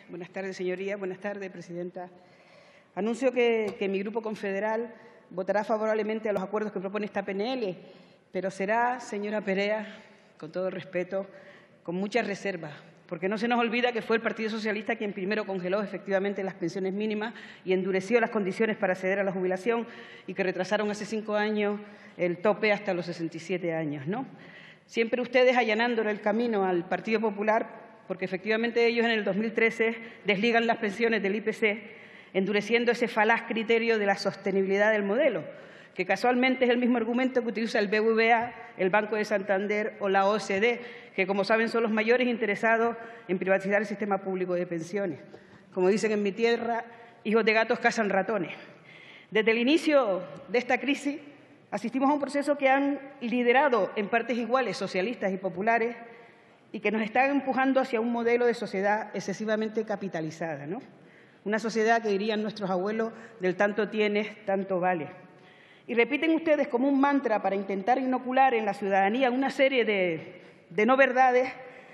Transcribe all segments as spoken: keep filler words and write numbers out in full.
Buenas tardes, señoría. Buenas tardes, presidenta. Anuncio que, que mi Grupo Confederal votará favorablemente a los acuerdos que propone esta P N L, pero será, señora Perea, con todo el respeto, con muchas reservas, porque no se nos olvida que fue el Partido Socialista quien primero congeló efectivamente las pensiones mínimas y endureció las condiciones para acceder a la jubilación y que retrasaron hace cinco años el tope hasta los sesenta y siete años, ¿no? Siempre ustedes allanándole el camino al Partido Popular, porque efectivamente ellos en el dos mil trece desligan las pensiones del I P C, endureciendo ese falaz criterio de la sostenibilidad del modelo, que casualmente es el mismo argumento que utiliza el B B V A, el Banco de Santander o la O E C D, que como saben son los mayores interesados en privatizar el sistema público de pensiones. Como dicen en mi tierra, hijos de gatos cazan ratones. Desde el inicio de esta crisis asistimos a un proceso que han liderado en partes iguales socialistas y populares y que nos están empujando hacia un modelo de sociedad excesivamente capitalizada, ¿no? Una sociedad que dirían nuestros abuelos del tanto tienes, tanto vale. Y repiten ustedes como un mantra para intentar inocular en la ciudadanía una serie de, de no verdades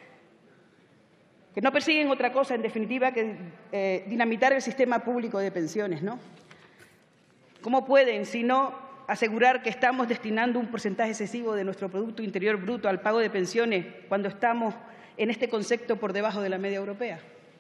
que no persiguen otra cosa, en definitiva, que eh, dinamitar el sistema público de pensiones, ¿no? ¿Cómo pueden, si no, asegurar que estamos destinando un porcentaje excesivo de nuestro Producto Interior Bruto al pago de pensiones cuando estamos en este concepto por debajo de la media europea?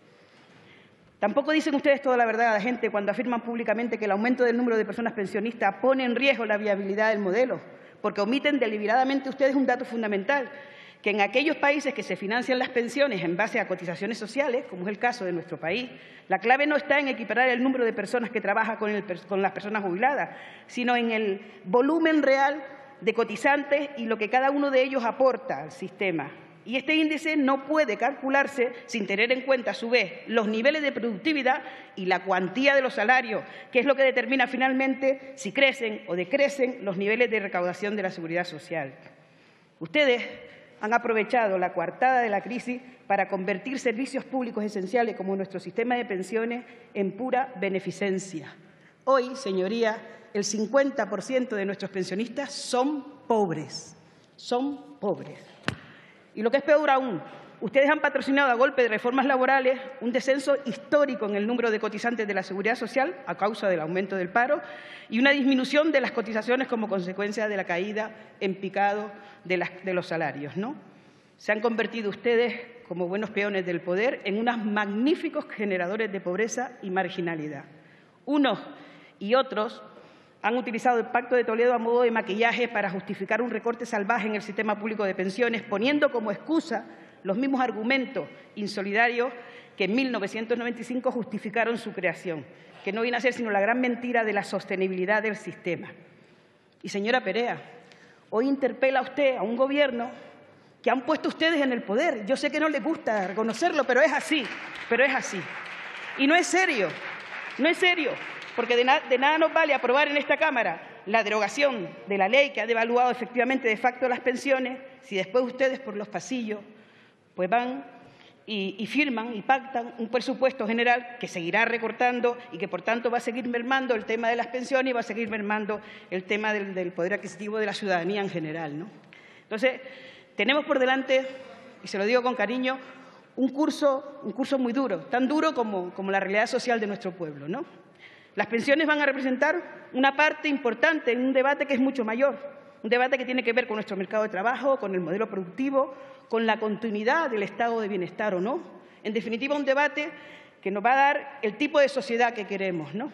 Tampoco dicen ustedes toda la verdad a la gente cuando afirman públicamente que el aumento del número de personas pensionistas pone en riesgo la viabilidad del modelo, porque omiten deliberadamente ustedes un dato fundamental, que en aquellos países que se financian las pensiones en base a cotizaciones sociales, como es el caso de nuestro país, la clave no está en equiparar el número de personas que trabajan con, el, con las personas jubiladas, sino en el volumen real de cotizantes y lo que cada uno de ellos aporta al sistema. Y este índice no puede calcularse sin tener en cuenta, a su vez, los niveles de productividad y la cuantía de los salarios, que es lo que determina finalmente si crecen o decrecen los niveles de recaudación de la seguridad social. Ustedes han aprovechado la coartada de la crisis para convertir servicios públicos esenciales como nuestro sistema de pensiones en pura beneficencia. Hoy, señoría, el cincuenta por ciento de nuestros pensionistas son pobres, son pobres. Y lo que es peor aún, ustedes han patrocinado a golpe de reformas laborales un descenso histórico en el número de cotizantes de la Seguridad Social a causa del aumento del paro y una disminución de las cotizaciones como consecuencia de la caída en picado de, las, de los salarios, ¿no? Se han convertido ustedes, como buenos peones del poder, en unos magníficos generadores de pobreza y marginalidad. Unos y otros han utilizado el Pacto de Toledo a modo de maquillaje para justificar un recorte salvaje en el sistema público de pensiones, poniendo como excusa los mismos argumentos insolidarios que en mil novecientos noventa y cinco justificaron su creación, que no viene a ser sino la gran mentira de la sostenibilidad del sistema. Y, señora Perea, hoy interpela usted a un Gobierno que han puesto ustedes en el poder. Yo sé que no les gusta reconocerlo, pero es así, pero es así. Y no es serio, no es serio, porque de, na de nada nos vale aprobar en esta Cámara la derogación de la ley que ha devaluado efectivamente de facto las pensiones, si después ustedes por los pasillos pues van y, y firman y pactan un presupuesto general que seguirá recortando y que, por tanto, va a seguir mermando el tema de las pensiones y va a seguir mermando el tema del, del poder adquisitivo de la ciudadanía en general, ¿no? Entonces, tenemos por delante, y se lo digo con cariño, un curso, un curso muy duro, tan duro como, como la realidad social de nuestro pueblo, ¿no? Las pensiones van a representar una parte importante en un debate que es mucho mayor, un debate que tiene que ver con nuestro mercado de trabajo, con el modelo productivo, con la continuidad del estado de bienestar o no. En definitiva, un debate que nos va a dar el tipo de sociedad que queremos, ¿no?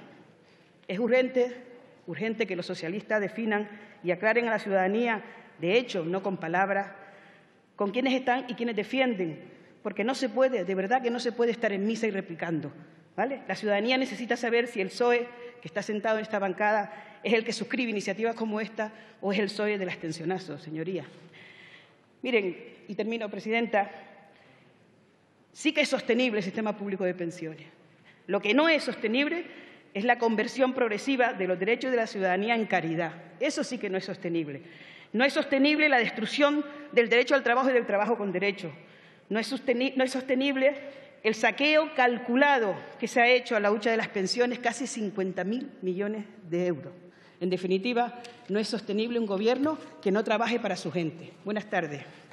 Es urgente, urgente que los socialistas definan y aclaren a la ciudadanía, de hecho, no con palabras, con quiénes están y quiénes defienden, porque no se puede, de verdad que no se puede estar en misa y replicando, ¿vale? La ciudadanía necesita saber si el P S O E, que está sentado en esta bancada, es el que suscribe iniciativas como esta o es el P S O E del abstencionazo, señoría. Miren, y termino, presidenta, sí que es sostenible el sistema público de pensiones. Lo que no es sostenible es la conversión progresiva de los derechos de la ciudadanía en caridad. Eso sí que no es sostenible. No es sostenible la destrucción del derecho al trabajo y del trabajo con derecho. No es sostenible, no es sostenible el saqueo calculado que se ha hecho a la hucha de las pensiones, casi cincuenta mil millones de euros. En definitiva, no es sostenible un Gobierno que no trabaje para su gente. Buenas tardes.